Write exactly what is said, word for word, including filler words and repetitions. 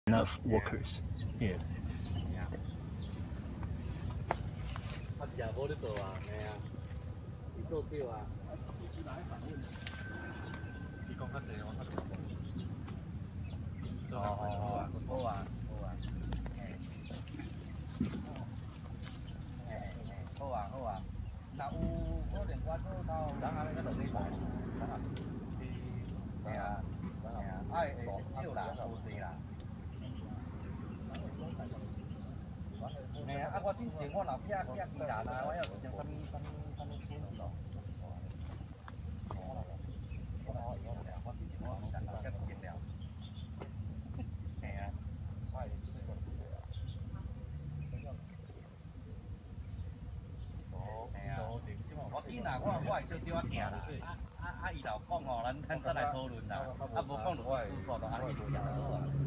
enough workers here. 我食无咧做啊，嘿啊，你做少啊。你讲较济哦，较济。哦哦哦，好啊好啊，嘿，嘿嘿，好啊好啊。若有可能我做到咱后尾较落礼拜，咱啊，嘿啊，嘿啊，爱会少啦，无济啦。 嘿啊！啊，我之前我若撇撇机啦，啦，我要是种啥物啥物啥物村咯。哦，我我以后了，我之前我有干到撇经了。嘿啊，我是这个这个啊。哦，嘿啊，我紧啦，我我会少少啊行啦。啊啊啊！伊若讲吼，咱咱再来讨论啦。啊，无讲就我会说到安尼就行了。